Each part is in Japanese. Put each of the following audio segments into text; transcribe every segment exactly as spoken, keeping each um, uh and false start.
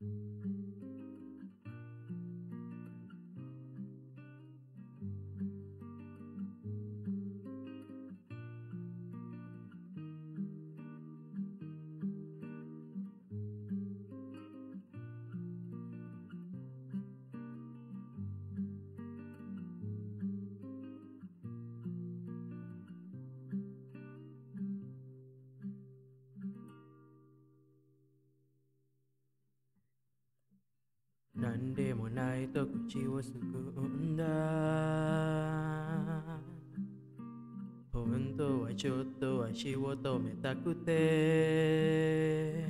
なんでもないと口をすくんだ。本当はちょっと足を止めたくて、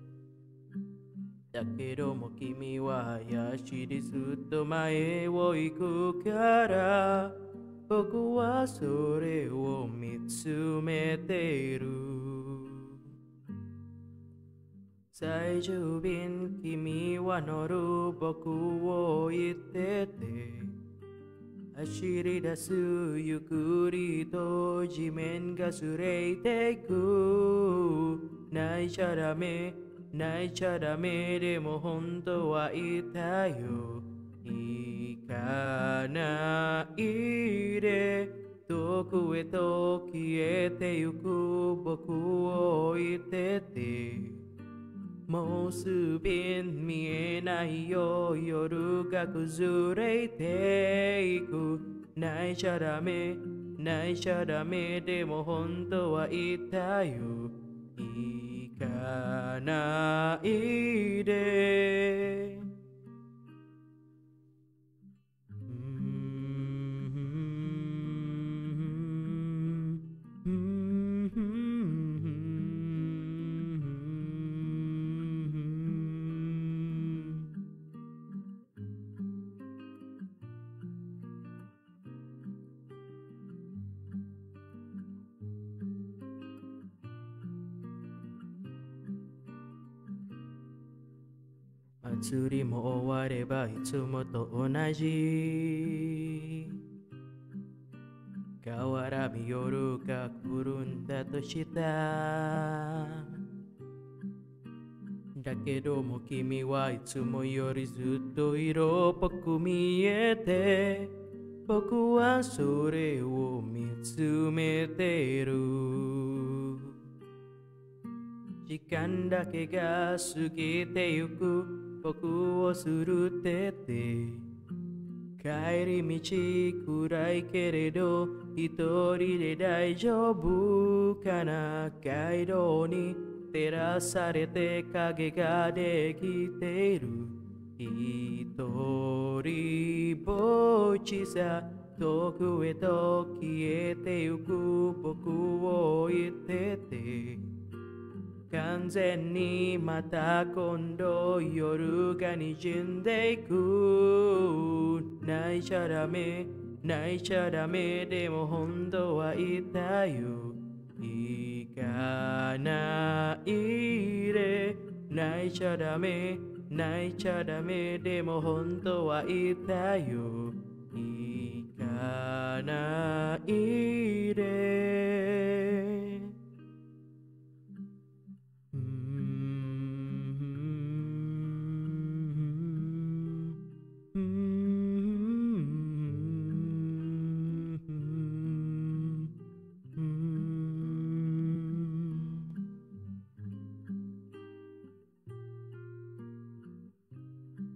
だけども君は足でずっと前を行くから、僕はそれを見つめている。最終便君は乗る僕を置いてて、走り出すゆっくりと地面が擦れていく。泣いちゃダメ泣いちゃダメ、でも本当は言ったよ。行かないで遠くへと消えてゆく僕を置いてて、もうすべ見えないよ、夜が崩れていく。泣いちゃダメ泣いちゃダメ、でも本当は言ったよ。行かないで。祭りも終わればいつもと同じ。変わらぬ夜が来るんだとした。だけども君はいつもよりずっと色っぽく見えて、僕はそれを見つめている。時間だけが過ぎてゆく僕をするってて、帰り道暗いけれど一人で大丈夫かな。街道に照らされて影ができている。一人ぼっちさ、遠くへと消えてゆく僕を置いてて、完全にまた今度夜が滲んでいく。泣いちゃダメ泣いちゃダメ、でも本当は言ったよ。行かないで。泣いちゃダメ泣いちゃダメ、でも本当は言ったよ。行かないで。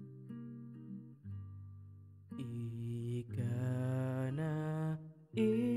行かない